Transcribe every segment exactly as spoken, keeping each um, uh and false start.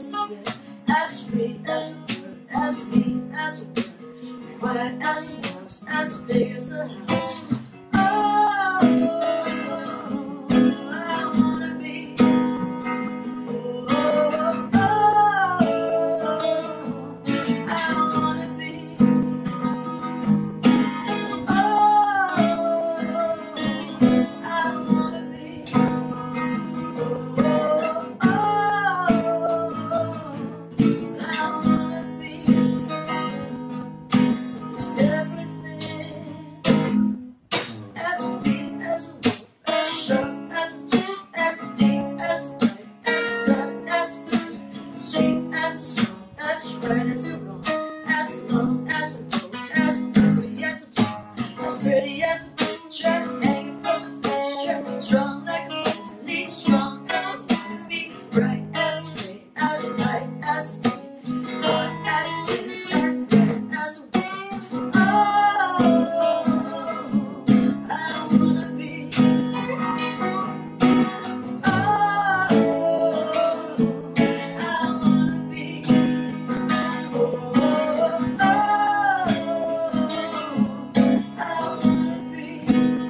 as a bit, as free as a bird, as neat as a bird, quiet as a mouse, as big as a house. Oh, I wanna be. Oh, oh, oh, I wanna be. Oh, I wanna be. Oh, oh, I wanna be. It's everything. As deep as a wolf, as sharp as a tooth, as deep as a light, as dark as night, sweet as a song, as right as a wrong, as long as a goat, as ugly as a tongue, as pretty as a picture, hanging from the fixture, strong like a woman, strong as a woman, be bright as day, as light as day, hard as things, and red as a woman. Oh, I wanna be. Oh, I wanna be. Oh, oh, I wanna be.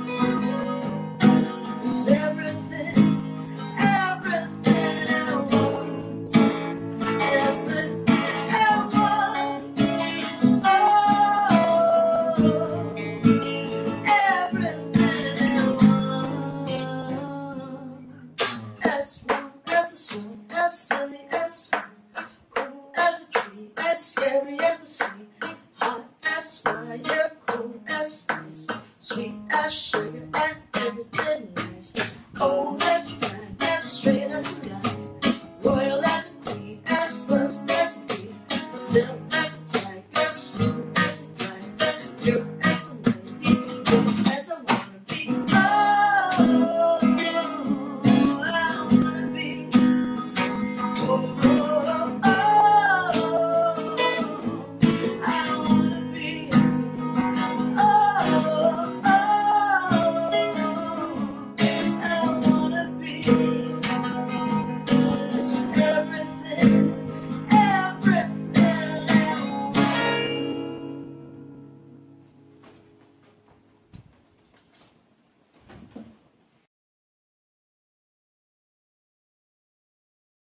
It's everything, everything I want, everything I want. Oh, everything I want. As warm as the sun, as sunny as spring, cool as a tree, as scary as the sea, hot as fire, cold as ice, sweet as sugar.